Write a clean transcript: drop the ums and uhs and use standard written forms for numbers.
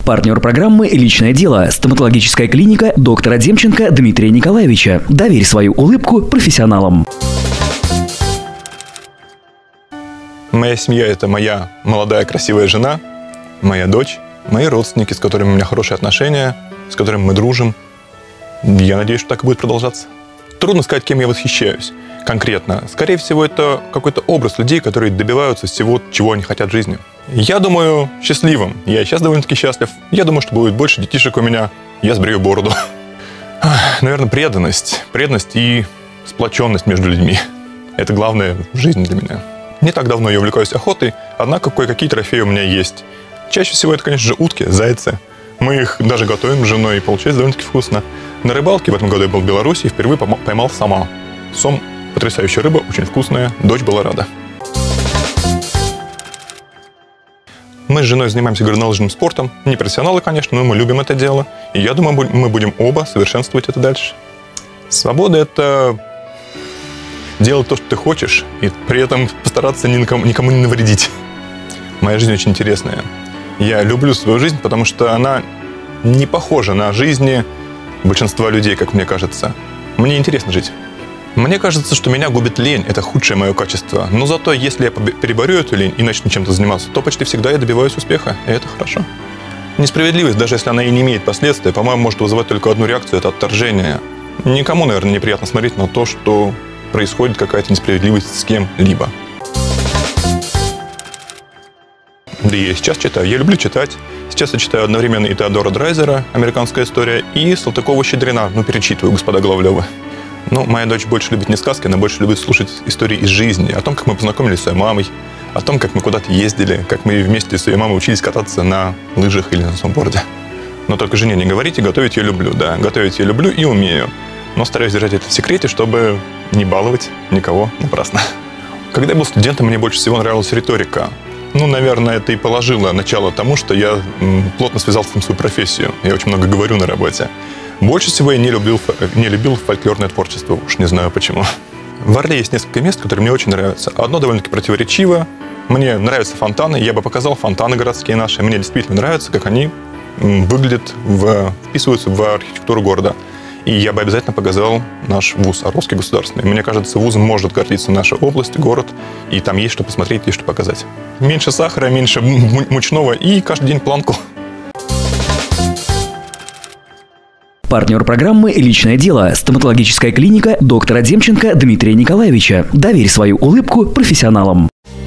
Партнер программы «Личное дело» – стоматологическая клиника доктора Демченко Дмитрия Николаевича. Доверь свою улыбку профессионалам. Моя семья – это моя молодая красивая жена, моя дочь, мои родственники, с которыми у меня хорошие отношения, с которыми мы дружим. Я надеюсь, что так и будет продолжаться. Трудно сказать, кем я восхищаюсь конкретно. Скорее всего, это какой-то образ людей, которые добиваются всего, чего они хотят в жизни. Я думаю, счастливым. Я сейчас довольно-таки счастлив. Я думаю, что будет больше детишек у меня. Я сбрею бороду. Наверное, преданность. Преданность и сплоченность между людьми. Это главное в жизни для меня. Не так давно я увлекаюсь охотой, однако кое-какие трофеи у меня есть. Чаще всего это, конечно же, утки, зайцы. Мы их даже готовим с женой, и получается довольно-таки вкусно. На рыбалке в этом году я был в Беларуси и впервые поймал сома. Сом – потрясающая рыба, очень вкусная, дочь была рада. Мы с женой занимаемся горнолыжным спортом. Не профессионалы, конечно, но мы любим это дело. И я думаю, мы будем оба совершенствовать это дальше. Свобода – это делать то, что ты хочешь, и при этом постараться никому не навредить. Моя жизнь очень интересная. Я люблю свою жизнь, потому что она не похожа на жизни большинства людей, как мне кажется. Мне интересно жить. Мне кажется, что меня губит лень. Это худшее мое качество. Но зато, если я переборю эту лень и начну чем-то заниматься, то почти всегда я добиваюсь успеха. И это хорошо. Несправедливость, даже если она и не имеет последствий, по-моему, может вызывать только одну реакцию – это отторжение. Никому, наверное, неприятно смотреть на то, что происходит какая-то несправедливость с кем-либо. Да и я сейчас читаю. Я люблю читать. Сейчас я читаю одновременно и Теодора Драйзера «Американская история», и Салтыкова-Щедрина. Перечитываю господа Головлёвы. Моя дочь больше любит не сказки, она больше любит слушать истории из жизни. О том, как мы познакомились с своей мамой, о том, как мы куда-то ездили, как мы вместе с своей мамой учились кататься на лыжах или на сноуборде. Но только жене не говорите, готовить я люблю. Да, готовить я люблю и умею. Но стараюсь держать это в секрете, чтобы не баловать никого напрасно. Когда я был студентом, мне больше всего нравилась риторика. Наверное, это и положило начало тому, что я плотно связал с этим свою профессию. Я очень много говорю на работе. Больше всего я не любил фольклорное творчество, уж не знаю почему. В Орле есть несколько мест, которые мне очень нравятся. Одно довольно-таки противоречиво. Мне нравятся фонтаны, я бы показал фонтаны городские наши. Мне действительно нравится, как они выглядят, вписываются в архитектуру города. И я бы обязательно показал наш вуз, Орловский государственный. Мне кажется, вузом может гордиться наша область, город, и там есть что посмотреть, есть что показать. Меньше сахара, меньше мучного и каждый день планку. Партнер программы «Личное дело» – стоматологическая клиника доктора Демченко Дмитрия Николаевича. Доверь свою улыбку профессионалам.